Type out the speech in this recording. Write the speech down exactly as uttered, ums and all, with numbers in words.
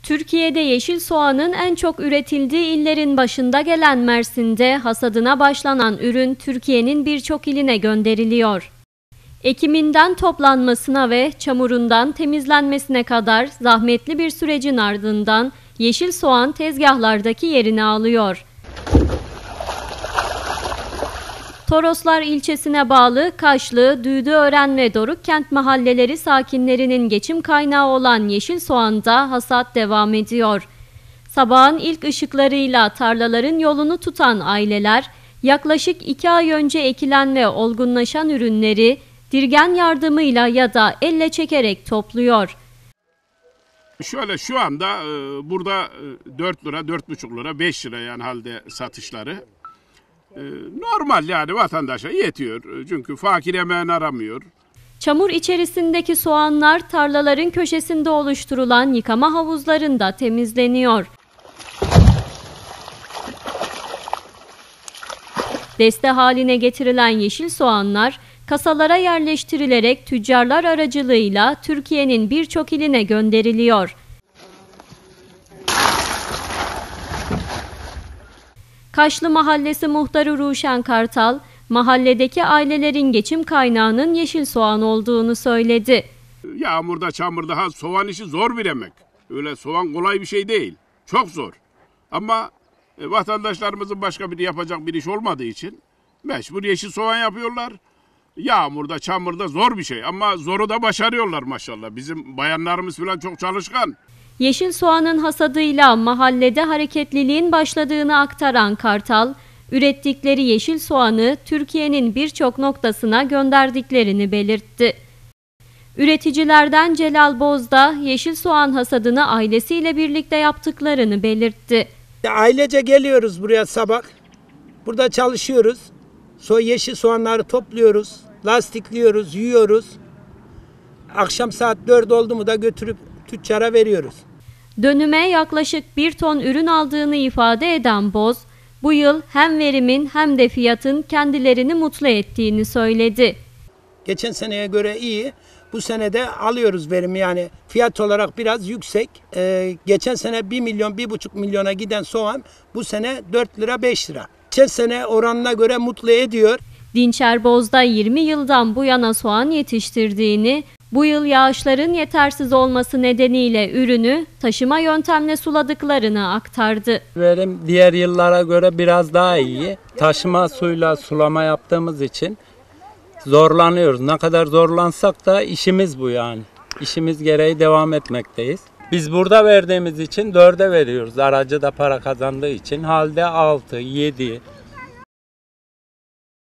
Türkiye'de yeşil soğanın en çok üretildiği illerin başında gelen Mersin'de hasadına başlanan ürün Türkiye'nin birçok iline gönderiliyor. Ekiminden toplanmasına ve çamurundan temizlenmesine kadar zahmetli bir sürecin ardından yeşil soğan tezgahlardaki yerini alıyor. Toroslar ilçesine bağlı Kaşlı, Düğdüören ve Dorukkent mahalleleri sakinlerinin geçim kaynağı olan yeşil soğanda hasat devam ediyor. Sabahın ilk ışıklarıyla tarlaların yolunu tutan aileler, yaklaşık iki ay önce ekilen ve olgunlaşan ürünleri dirgen yardımıyla ya da elle çekerek topluyor. Şöyle şu anda e, burada e, dört lira, dört buçuk lira, beş lira yani halde satışları. E, normal yani vatandaşa yetiyor. Çünkü fakir emeğini aramıyor. Çamur içerisindeki soğanlar tarlaların köşesinde oluşturulan yıkama havuzlarında temizleniyor. Deste haline getirilen yeşil soğanlar kasalara yerleştirilerek tüccarlar aracılığıyla Türkiye'nin birçok iline gönderiliyor. Kaşlı Mahallesi muhtarı Ruşen Kartal, mahalledeki ailelerin geçim kaynağının yeşil soğan olduğunu söyledi. Yağmurda, çamurda ha, soğan işi zor bir emek. Öyle soğan kolay bir şey değil. Çok zor. Ama e, vatandaşlarımızın başka bir yapacak bir iş olmadığı için mecbur yeşil soğan yapıyorlar. Yağmurda, çamurda zor bir şey ama zoru da başarıyorlar maşallah. Bizim bayanlarımız falan çok çalışkan. Yeşil soğanın hasadıyla mahallede hareketliliğin başladığını aktaran Kartal, ürettikleri yeşil soğanı Türkiye'nin birçok noktasına gönderdiklerini belirtti. Üreticilerden Celal Bozda, yeşil soğan hasadını ailesiyle birlikte yaptıklarını belirtti. Ailece geliyoruz buraya sabah, burada çalışıyoruz. So yeşil soğanları topluyoruz, lastikliyoruz, yiyoruz. Akşam saat dört oldu mu da götürüp tüccara veriyoruz. Dönüme yaklaşık bir ton ürün aldığını ifade eden Boz, bu yıl hem verimin hem de fiyatın kendilerini mutlu ettiğini söyledi. Geçen seneye göre iyi, bu sene de alıyoruz verimi yani fiyat olarak biraz yüksek. Ee, geçen sene bir milyon, bir buçuk milyona giden soğan bu sene dört lira, beş lira. Geçen sene oranına göre mutlu ediyor. Dinçer Bozda yirmi yıldan bu yana soğan yetiştirdiğini, bu yıl yağışların yetersiz olması nedeniyle ürünü taşıma yöntemle suladıklarını aktardı. Verim diğer yıllara göre biraz daha iyi. Taşıma suyla sulama yaptığımız için zorlanıyoruz. Ne kadar zorlansak da işimiz bu yani. İşimiz gereği devam etmekteyiz. Biz burada verdiğimiz için dörde veriyoruz. Aracı da para kazandığı için halde altı, yedi.